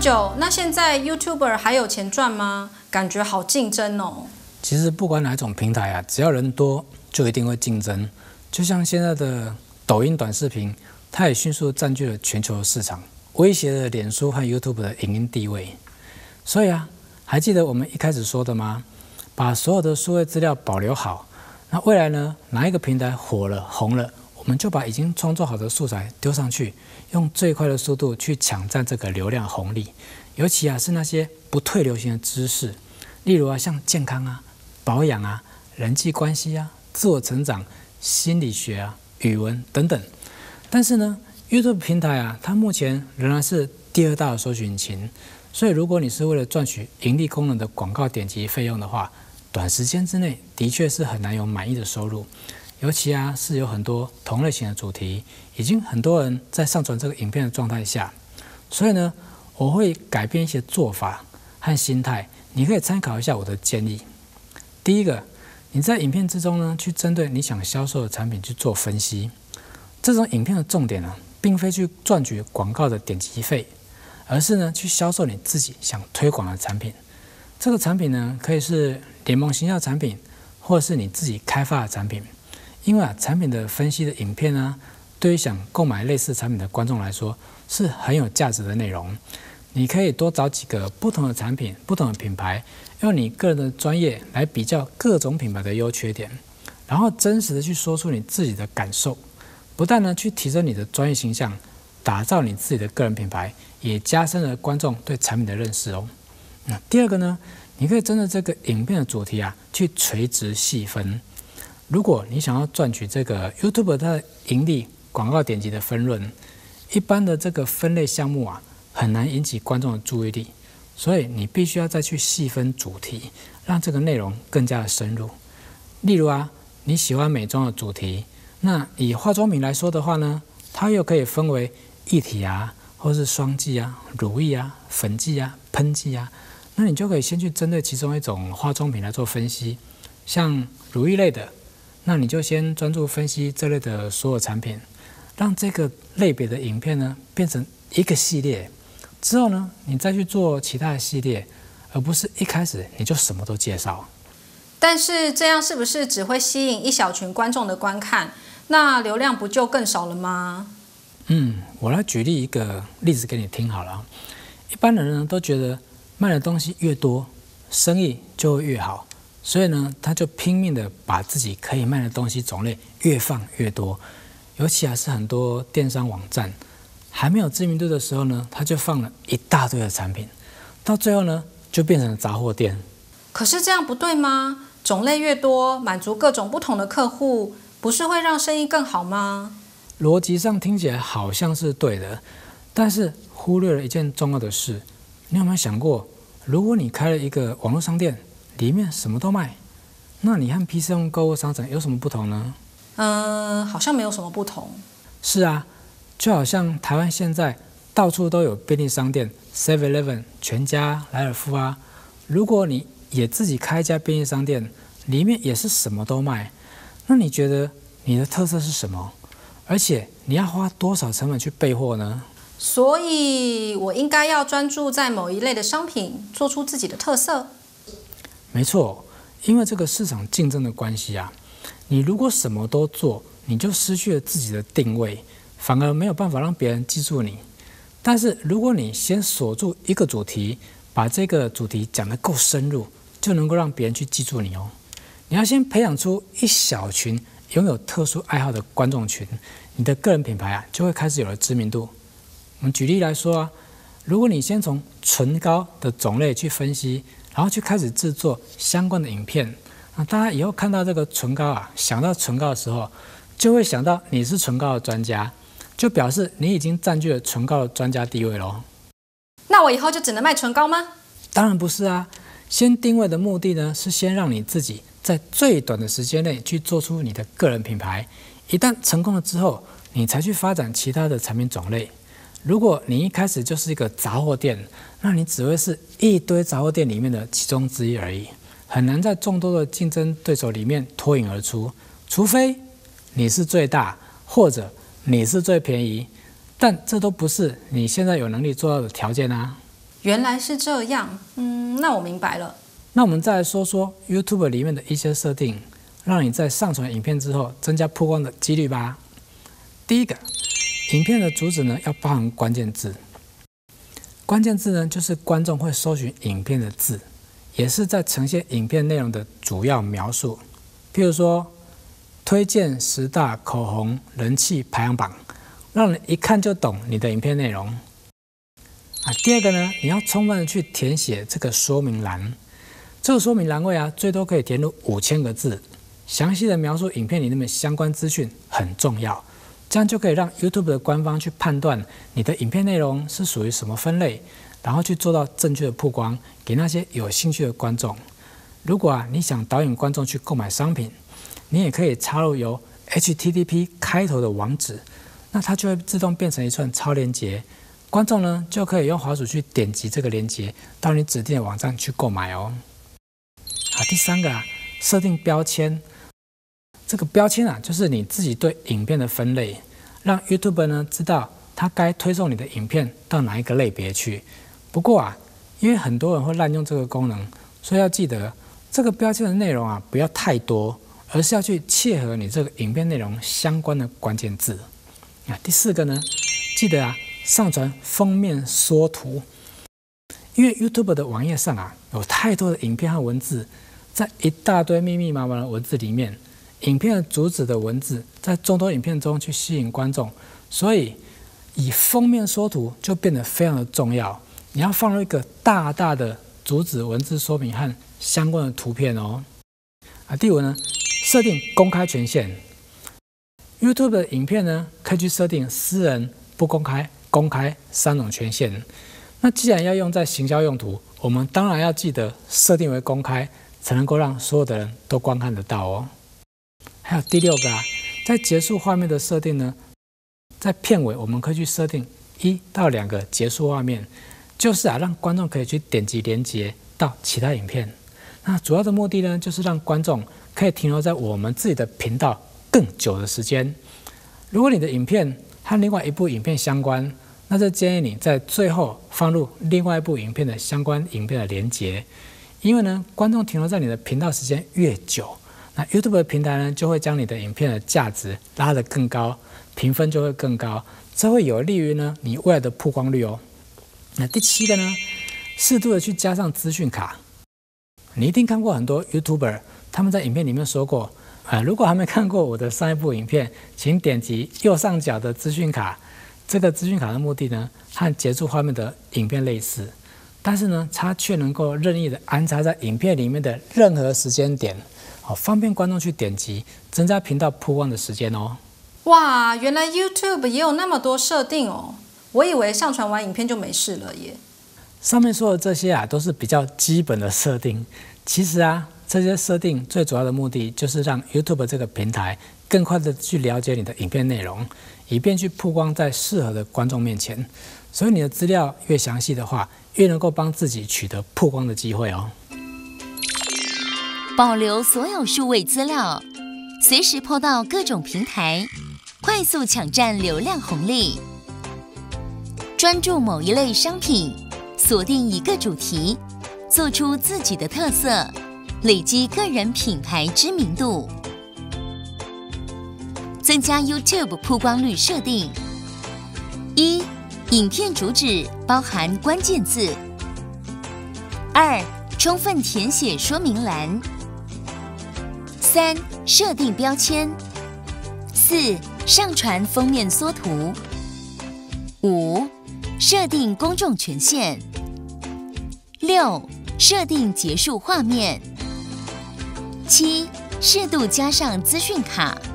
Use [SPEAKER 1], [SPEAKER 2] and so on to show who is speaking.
[SPEAKER 1] 久，那现在 YouTuber 还有钱赚吗？感觉好竞争哦。
[SPEAKER 2] 其实不管哪种平台啊，只要人多，就一定会竞争。就像现在的抖音短视频，它也迅速占据了全球的市场，威胁了脸书和 YouTube 的影音地位。所以啊，还记得我们一开始说的吗？把所有的数位资料保留好，那未来呢，哪一个平台火了、红了，我们就把已经创作好的素材丢上去，用最快的速度去抢占这个流量红利。尤其啊，是那些不退流行的知识，例如啊，像健康啊、保养啊、人际关系啊、自我成长、心理学啊、语文等等。但是呢 ，YouTube 平台啊，它目前仍然是第2大的搜索引擎。所以，如果你是为了赚取盈利功能的广告点击费用的话，短时间之内的确是很难有满意的收入。尤其啊，是有很多同类型的主题，已经很多人在上传这个影片的状态下。所以呢，我会改变一些做法和心态，你可以参考一下我的建议。第一个，你在影片之中呢，去针对你想销售的产品去做分析。这种影片的重点呢，并非去赚取广告的点击费，而是呢，去销售你自己想推广的产品。这个产品呢，可以是联盟行销产品，或者是你自己开发的产品。因为啊，产品的分析的影片呢，对于想购买类似产品的观众来说，是很有价值的内容。你可以多找几个不同的产品、不同的品牌，用你个人的专业来比较各种品牌的优缺点，然后真实的去说出你自己的感受。不但呢，去提升你的专业形象，打造你自己的个人品牌，也加深了观众对产品的认识哦。那第二个呢，你可以针对这个影片的主题啊，去垂直细分。如果你想要赚取这个 YouTube 它的盈利广告点击的分润，一般的这个分类项目啊，很难引起观众的注意力，所以你必须要再去细分主题，让这个内容更加的深入。例如啊，你喜欢美妆的主题，那以化妆品来说的话呢，它又可以分为液体啊，或是霜剂啊、乳液啊、粉剂啊、喷剂啊，那你就可以先去针对其中一种化妆品来做分析，像乳液类的，那你就先专注分析这类的所有产品，让这个类别的影片呢变成一个系列，之后呢，你再去做其他的系列，而不是一开始你就什么都介绍。
[SPEAKER 1] 但是这样是不是只会吸引一小群观众的观看？那流量不就更少了吗？
[SPEAKER 2] 我来举例一个例子给你听好了。一般的人呢都觉得卖的东西越多，生意就会越好，所以呢，他就拼命的把自己可以卖的东西种类越放越多。尤其是很多电商网站还没有知名度的时候呢，他就放了一大堆的产品，到最后呢，就变成了杂货店。
[SPEAKER 1] 可是这样不对吗？种类越多，满足各种不同的客户，不是会让生意更好吗？
[SPEAKER 2] 逻辑上听起来好像是对的，但是忽略了一件重要的事。你有没有想过，如果你开了一个网络商店，里面什么都卖，那你和 PC 用购物商城有什么不同呢？
[SPEAKER 1] 好像没有什么不同。
[SPEAKER 2] 是啊，就好像台湾现在到处都有便利商店 ，7-Eleven、全家、莱尔富啊。如果你也自己开一家便利商店，里面也是什么都卖，那你觉得你的特色是什么？而且你要花多少成本去备货呢？
[SPEAKER 1] 所以我应该要专注在某一类的商品，做出自己的特色。
[SPEAKER 2] 没错，因为这个市场竞争的关系啊，你如果什么都做，你就失去了自己的定位，反而没有办法让别人记住你。但是如果你先锁住一个主题，把这个主题讲得够深入，就能够让别人去记住你哦。你要先培养出一小群拥有特殊爱好的观众群，你的个人品牌啊就会开始有了知名度。我们举例来说啊，如果你先从唇膏的种类去分析，然后去开始制作相关的影片，那大家以后看到这个唇膏啊，想到唇膏的时候，就会想到你是唇膏的专家，就表示你已经占据了唇膏的专家地位咯。
[SPEAKER 1] 那我以后就只能卖唇膏吗？
[SPEAKER 2] 当然不是啊，先定位的目的呢，是先让你自己在最短的时间内去做出你的个人品牌。一旦成功了之后，你才去发展其他的产品种类。如果你一开始就是一个杂货店，那你只会是一堆杂货店里面的其中之一而已，很难在众多的竞争对手里面脱颖而出。除非你是最大，或者你是最便宜，但这都不是你现在有能力做到的条件啊。
[SPEAKER 1] 原来是这样，那我明白了。
[SPEAKER 2] 那我们再来说说 YouTube 里面的一些设定，让你在上传影片之后增加曝光的几率吧。第一个，影片的主旨呢要包含关键字。关键字呢就是观众会搜寻影片的字，也是在呈现影片内容的主要描述。譬如说，推荐10大口红人气排行榜，让人一看就懂你的影片内容。第二个呢，你要充分的去填写这个说明栏。这个说明栏位最多可以填入5000个字，详细的描述影片里面的相关资讯很重要，这样就可以让 YouTube 的官方去判断你的影片内容是属于什么分类，然后去做到正确的曝光给那些有兴趣的观众。如果你想导引观众去购买商品，你也可以插入由 HTTP 开头的网址，那它就会自动变成一串超链接，观众呢就可以用滑鼠去点击这个链接到你指定的网站去购买哦。好，第三个设定标签。这个标签就是你自己对影片的分类，让 YouTube 呢知道它该推送你的影片到哪一个类别去。不过因为很多人会滥用这个功能，所以要记得这个标签的内容不要太多，而是要去切合你这个影片内容相关的关键字。第四个呢，记得上传封面缩图，因为 YouTube 的网页上有太多的影片和文字，在一大堆密密麻麻的文字里面，影片的主旨的文字在众多影片中去吸引观众，所以以封面缩图就变得非常的重要。你要放入一个大大的主旨文字说明和相关的图片哦。第五呢，设定公开权限。YouTube 的影片呢，可以去设定私人、不公开、公开3种权限。那既然要用在行销用途，我们当然要记得设定为公开，才能够让所有的人都观看得到哦。还有第6个在结束画面的设定呢，在片尾我们可以去设定1到2个结束画面，就是让观众可以去点击连结到其他影片。那主要的目的呢，就是让观众可以停留在我们自己的频道更久的时间。如果你的影片和另外一部影片相关，那就建议你在最后放入另外一部影片的相关影片的连结，因为呢，观众停留在你的频道时间越久，那 YouTube 的平台呢就会将你的影片的价值拉得更高，评分就会更高，这会有利于呢你未来的曝光率哦。那第7个呢，适度的去加上资讯卡。你一定看过很多 YouTuber 他们在影片里面说过，如果还没看过我的上一部影片，请点击右上角的资讯卡。这个资讯卡的目的呢，和结束画面的影片类似，但是呢，它却能够任意的安插在影片里面的任何时间点，方便观众去点击，增加频道曝光的时间哦。
[SPEAKER 1] 哇，原来 YouTube 也有那么多设定哦，我以为上传完影片就没事了耶。
[SPEAKER 2] 上面说的这些都是比较基本的设定，其实这些设定最主要的目的就是让 YouTube 这个平台更快的去了解你的影片内容，以便去曝光在适合的观众面前。所以你的资料越详细的话，越能够帮自己取得曝光的机会哦。
[SPEAKER 3] 保留所有数位资料，随时PO到各种平台，快速抢占流量红利。专注某一类商品，锁定一个主题，做出自己的特色，累积个人品牌知名度。增加 YouTube 曝光率设定：1. 影片主旨包含关键字； 2. 充分填写说明栏； 3. 设定标签； 4. 上传封面缩图； 5. 设定公众权限； 6. 设定结束画面； 7. 适度加上资讯卡；